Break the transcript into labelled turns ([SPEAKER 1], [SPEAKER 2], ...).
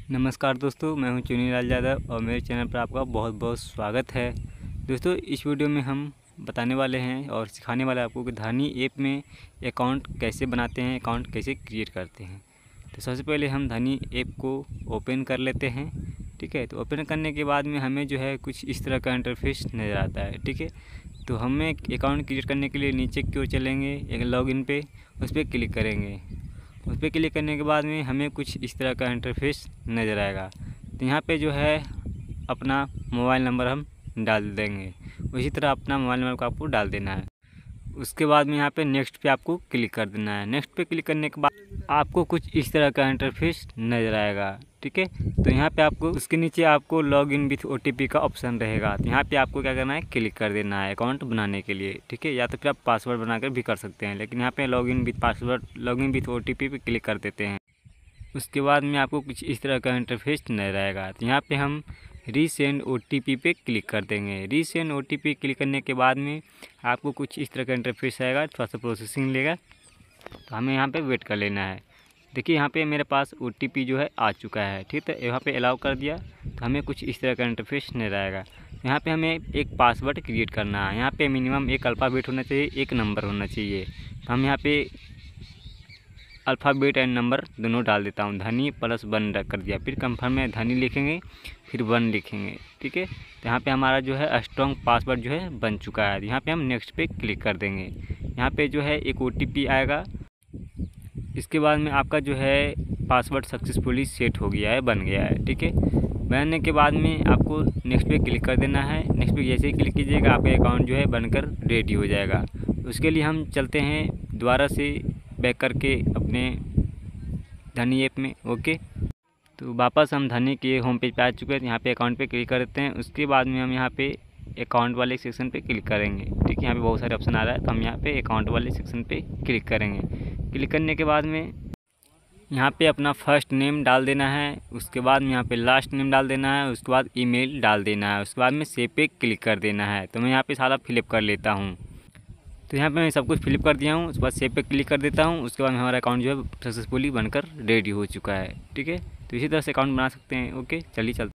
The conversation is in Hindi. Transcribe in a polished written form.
[SPEAKER 1] नमस्कार दोस्तों, मैं हूं चुनीलाल यादव और मेरे चैनल पर आपका बहुत बहुत स्वागत है। दोस्तों, इस वीडियो में हम बताने वाले हैं और सिखाने वाले आपको कि धानी ऐप में अकाउंट कैसे बनाते हैं, अकाउंट कैसे क्रिएट करते हैं। तो सबसे पहले हम धानी ऐप को ओपन कर लेते हैं। ठीक है, तो ओपन करने के बाद में हमें जो है कुछ इस तरह का इंटरफेस नज़र आता है। ठीक है, तो हमें अकाउंट क्रिएट करने के लिए नीचे की ओर चलेंगे, एक लॉगिन पे उस पर क्लिक करेंगे। उस पर क्लिक करने के बाद में हमें कुछ इस तरह का इंटरफेस नज़र आएगा। तो यहाँ पे जो है अपना मोबाइल नंबर हम डाल देंगे। उसी तरह अपना मोबाइल नंबर को आपको डाल देना है। उसके बाद में यहाँ पे नेक्स्ट पे आपको क्लिक कर देना है। नेक्स्ट पे क्लिक करने के बाद आपको कुछ इस तरह का इंटरफेस नज़र आएगा। ठीक है, तो यहाँ पे आपको उसके नीचे आपको लॉग इन विथ OTP का ऑप्शन रहेगा। तो यहाँ पे आपको क्या करना है, क्लिक कर देना है अकाउंट बनाने के लिए। ठीक है, या तो फिर आप पासवर्ड बनाकर भी कर सकते हैं, लेकिन यहाँ पे log in with password, log in with OTP पे क्लिक कर देते हैं। उसके बाद में आपको कुछ इस तरह का इंटरफेस नज़र आएगा। तो यहाँ पे हम रीसेंड OTP पे क्लिक कर देंगे। रीसेंड OTP क्लिक करने के बाद में आपको कुछ इस तरह का इंटरफेस आएगा, थोड़ा सा प्रोसेसिंग लेगा, तो हमें यहाँ पे वेट कर लेना है। देखिए यहाँ पे मेरे पास OTP जो है आ चुका है। ठीक है, यहाँ पे अलाउ कर दिया तो हमें कुछ इस तरह का इंटरफेस नज़र आएगा। यहाँ पे हमें एक पासवर्ड क्रिएट करना है। यहाँ पे मिनिमम एक अल्फ़ाबेट होना चाहिए, एक नंबर होना चाहिए। तो हम यहाँ पे अल्फ़ाबेट एंड नंबर दोनों डाल देता हूँ। धनी +1 कर दिया, फिर कंफर्म में धनी लिखेंगे, फिर 1 लिखेंगे। ठीक है, तो यहाँ पे हमारा जो है स्ट्रॉन्ग पासवर्ड जो है बन चुका है। यहाँ पे हम नेक्स्ट पे क्लिक कर देंगे। यहाँ पे जो है एक OTP आएगा। इसके बाद में आपका जो है पासवर्ड सक्सेसफुली सेट हो गया है, बन गया है। ठीक है, बनने के बाद में आपको नेक्स्ट पे क्लिक कर देना है। नेक्स्ट पे जैसे ही क्लिक कीजिएगा आपका अकाउंट जो है बनकर रेडी हो जाएगा। उसके लिए हम चलते हैं दोबारा से बैक करके अपने धनी ऐप में। ओके, तो वापस हम धनी के होम पेज पे आ चुके हैं। यहाँ पे अकाउंट पे क्लिक कर देते हैं। उसके बाद में हम यहाँ पे अकाउंट वाले सेक्शन पे क्लिक करेंगे। ठीक है, यहाँ पे बहुत सारे ऑप्शन आ रहा है, तो हम यहाँ पे अकाउंट वाले सेक्शन पे क्लिक करेंगे। क्लिक करने के बाद में यहाँ पे अपना फर्स्ट नेम डाल देना है। उसके बाद में यहाँ पे लास्ट नेम डाल देना है। उसके बाद ईमेल डाल देना है। उसके बाद में सेव पे क्लिक कर देना है। तो मैं यहाँ पे सारा फिलअप कर लेता हूँ। तो यहाँ पे मैं सब कुछ फिलअप कर दिया हूँ। उसके बाद सेव पे क्लिक कर देता हूँ। उसके बाद हमारा अकाउंट जो है सक्सेसफुली बनकर रेडी हो चुका है। ठीक है, तो इसी तरह से अकाउंट बना सकते हैं। ओके, चलिए चलते